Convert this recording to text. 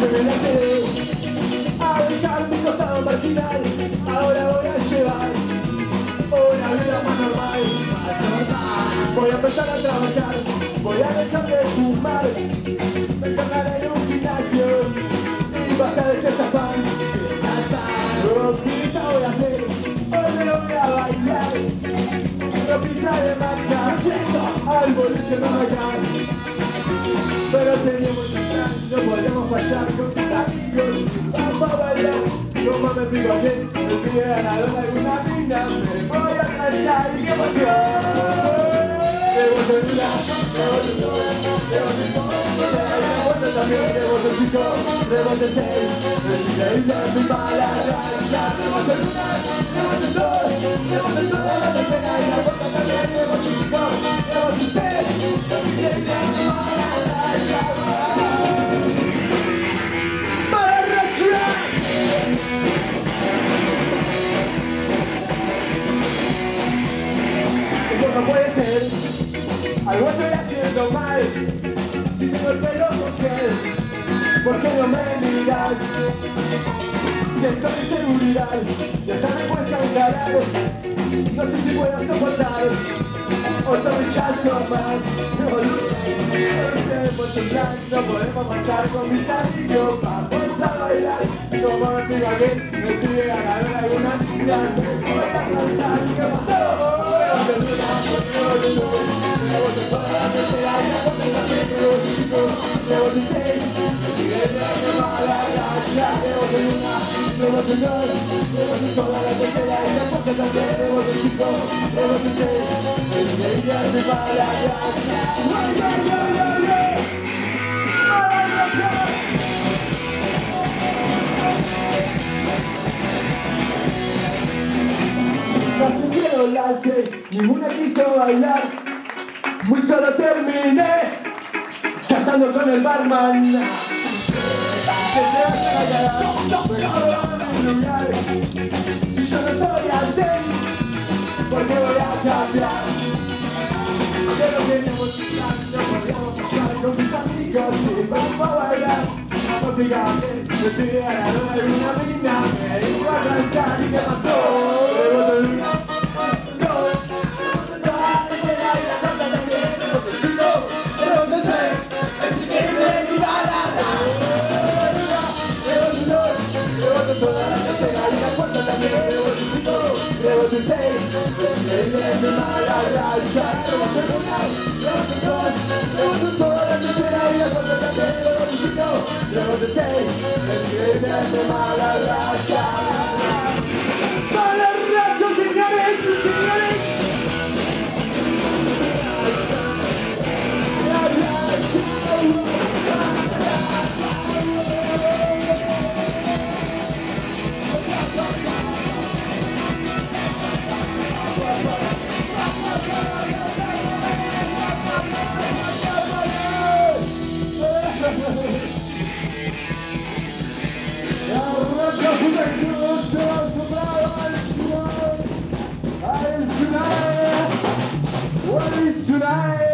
me lanzaré a dejar mi costado marginal. Ahora voy a llevar una vida más normal. Voy a empezar a trabajar, voy a dejar de fumar, me encargaré en un gimnasio y basta de fiestas pan. Fiesta voy a hacer, hoy me lo voy a bailar, ropita de marca, al boliche no bailar. Pero teníamos un plan, no podemos fallar con mis amigos. Vamos a bailar, como me pico bien, me pide ganador alguna mina, me voy a cansar y qué emoción. Rebote en una, rebote en dos, rebote en dos, rebote también, rebote cinco, rebote seis, es increíble mi mala racha. Rebote en una, rebote en dos, rebote en dos, la tercera y la cuarta también, rebote cinco, rebote seis, es increíble mi mala racha. ¡Mala racha! Esto no puede ser, algo estoy haciendo mal. Si tengo el pelo con gel, ¿por qué no me miras? Siento inseguridad, ya me cuesta encarar. No sé si puedo soportar otro rechazo más. No tenemos un plan, no podemos marchar con mis amigos. Vamos a bailar, como me pega bien, me pide ganar alguna chica. Me voy a cansar, ¿qué pasó? Rebote en dos, rebote en toda la tercera y la cuarta también, rebote en cinco, rebote en seis, el que ya se va a la racha. ¡Ay, ay, ay, ay, ay! ¡A la racha! Las hicieron las seis, ninguna quiso bailar, muy solo terminé cantando con el barman. Que se vaya a callar, mejor en mi lugar. Si yo no soy así, ¿por qué voy a cambiar? Que no tenemos un plan, no podríamos pasar con mis amigos. Si vamos a bailar, no fíjate, me estoy ganando alguna mina, me iba a cansar y ¿qué pasó? Rebote en una, dos, toda la tercera y la cuarta también, rebote en cinco, rebote en seis, es increíble mi balada. Toda la tercera y la cuarta también, rebote en cinco, rebote en seis, es mi mala racha. Rebote en una, rebote en dos, rebote en toda la tercera y la cuarta también, rebote en cinco, rebote en seis, es mi mala racha. ¡Mala racha, señores y señores! ¡La racha! Tonight